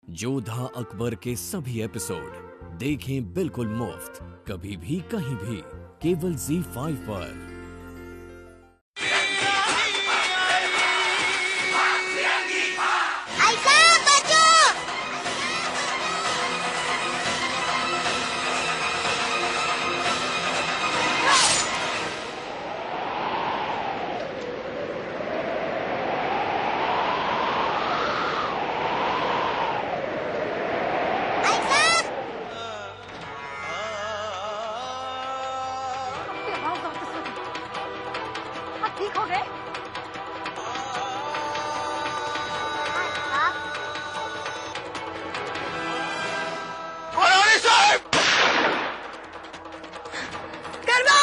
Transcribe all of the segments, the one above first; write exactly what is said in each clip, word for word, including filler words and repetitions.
जोधा अकबर के सभी एपिसोड देखें बिल्कुल मुफ्त, कभी भी कहीं भी, केवल ज़ी फाइव पर। ठीक हो गए? महारानी साहब! करवा!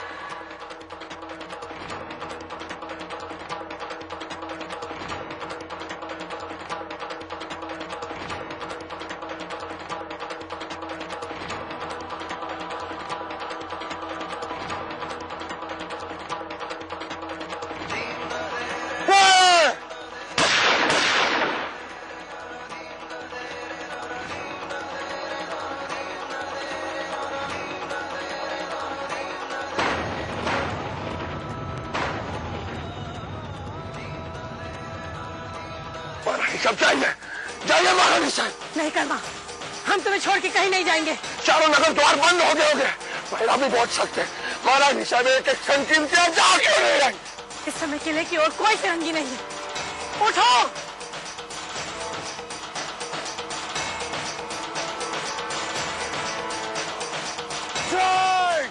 महारानी साहब जाइए, जाइए महारानी साहब। नहीं करवा, हम तुम्हें छोड़ के कहीं नहीं जाएंगे। चारों नगर द्वार बंद हो गए होंगे, पहरा भी बहुत सख्त है। महारानी साहब एक एक क्षण कीमती है, जाके नहीं रही। इस समय किले की ओर कोई फिरंगी नहीं है। उठो! जय!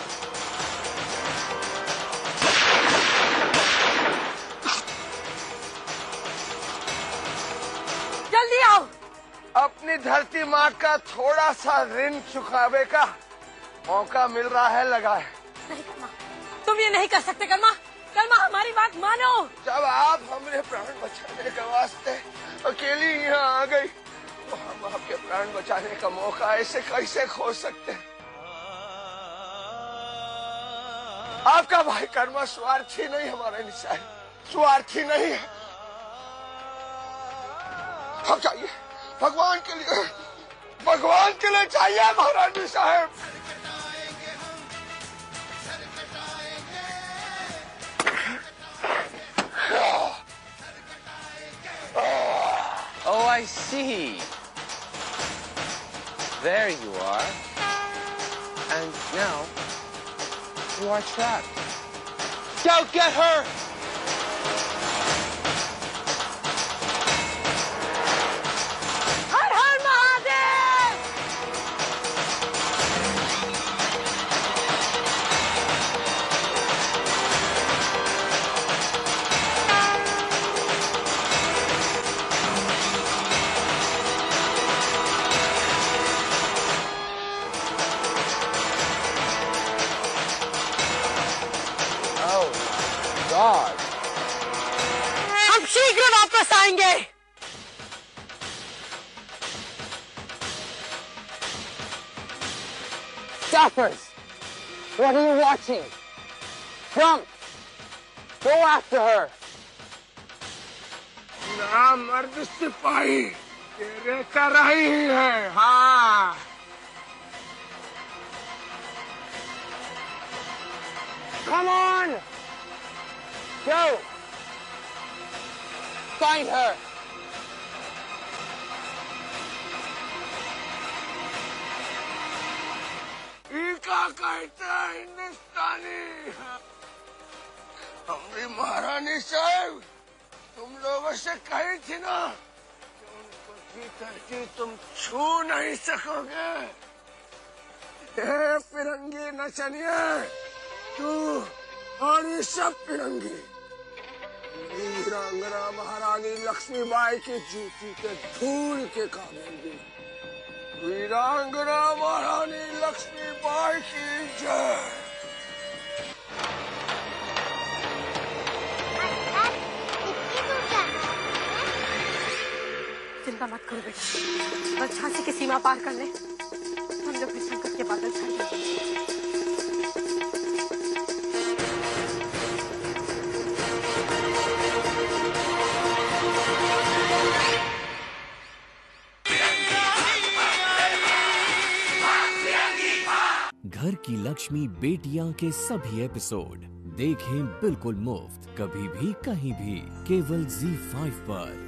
जल्दी आओ! अपनी धरती माँ का थोड़ा सा ऋण चुकावे का मौका मिल रहा है, लगा है। नहीं कर्मा, तुम ये नहीं कर सकते कर्मा। कर्मा, हमारी बात मानो। जब आप हमने प्राण बचाने के वास्ते अकेली यहाँ आ गई, तो हम आपके प्राण बचाने का मौका ऐसे कैसे खो सकते हैं? आपका भाई कर्मा स्वार्थी नहीं, हमारा निशान स्वार्थी नहीं है। हम चाहिए भगवान के लिए, भगवान के लिए चाहिए महारानी साहब। Oh, I see. There you are. And now you are trapped. Go get her! Her her Mahadev! Oh, God. हम शीघ्र वापस आएंगे। Stoppers! What are you watching? Jump! Go after her! ना मर्द सिपाही तेरे का रही है। हाँ, Come on! Go! Find her! इनका कहते हैं हिंदुस्तानी। हमारी महारानी साहब तुम लोगों से कही थी ना कि उनको जीते जी तुम छू नहीं सकोगे। ये फिरंगी नचनिए, तू और ये सब फिरंगी वीरांगना महारानी लक्ष्मीबाई की जूती के धूल के काबिल। वीरांगना महारानी लक्ष्मीबाई की जय। चिंता मत करो बेटा, बस झांसी की सीमा पार कर ले, हम लोग भी संकट के बादल छा जाएंगे। घर की लक्ष्मी बेटियां के सभी एपिसोड देखें बिल्कुल मुफ्त, कभी भी कहीं भी, केवल ज़ी फाइव पर।